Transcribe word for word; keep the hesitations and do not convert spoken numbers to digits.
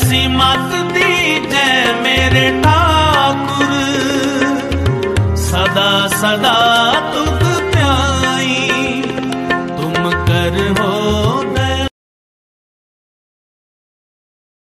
ऐसी मत दीजे मेरे ठाकुर, सदा सदा तुक प्याई, तुम कर हो